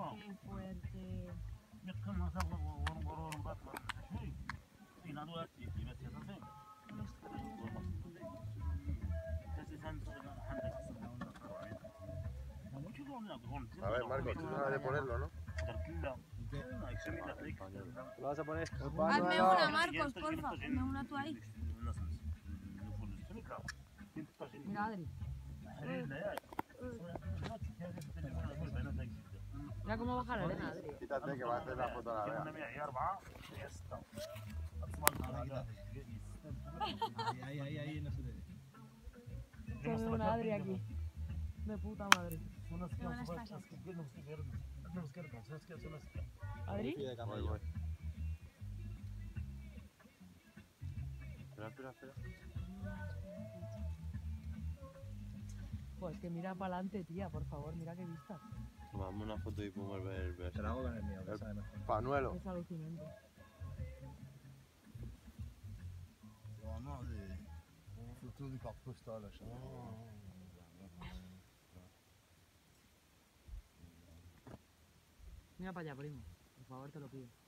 Qué fuerte. A ver, Marcos, tú sabes de ponerlo, ¿no? ¿Lo vas a poner? Hazme una, Marcos, porfa. Hazme una tú ahí. Mira, Adri. Mira cómo baja la arena, Adri. Quítate que va a hacer la foto a la vega. Ahí, no se te ve. Tengo una Adri aquí. De puta madre. Qué buenas pasas. ¿Adri? Voy, voy. Espera. Pues que mira para adelante, tía, por favor, mira qué vista. Tomamos una foto y podemos ver el Te beso. la hago con el mío, que sabe mejor. Panuelo. Es alucinante. Vraiment des photos de carte postale à chaque fois. Mira para allá, primo. Por favor, te lo pido.